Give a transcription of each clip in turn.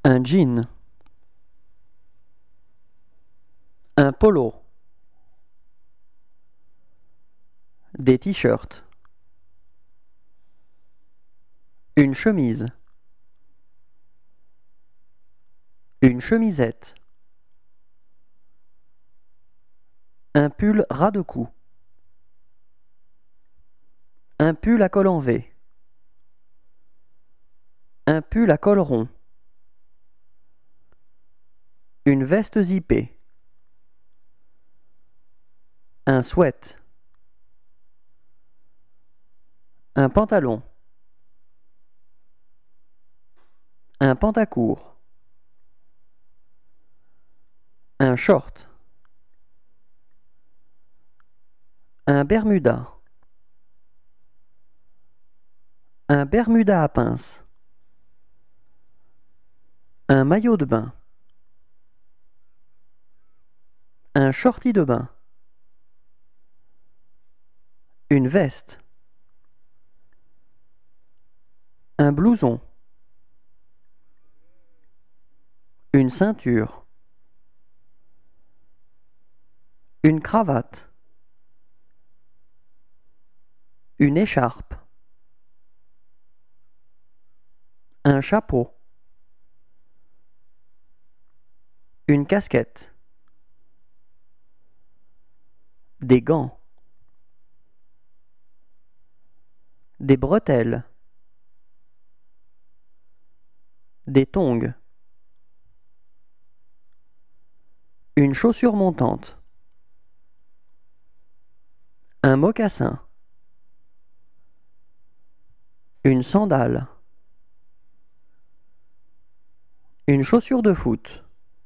Un jean. Un polo. Des t-shirts. Une chemise. Une chemisette. Un pull ras de cou. Un pull à col en V. Un pull à col rond. Une veste zippée. Un sweat. Un pantalon. Un pantacourt. Un short. Un bermuda. Un bermuda à pince. Un maillot de bain. Un shorty de bain. Une veste. Un blouson. Une ceinture. Une cravate. Une écharpe. Un chapeau. Une casquette. Des gants. Des bretelles. Des tongs. Une chaussure montante. Un mocassin. Une sandale. Une chaussure de foot.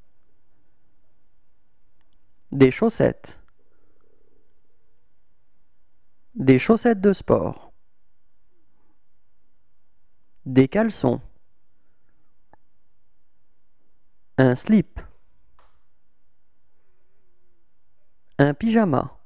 Des chaussettes. Des chaussettes de sport. Des caleçons. Un slip. Un pyjama.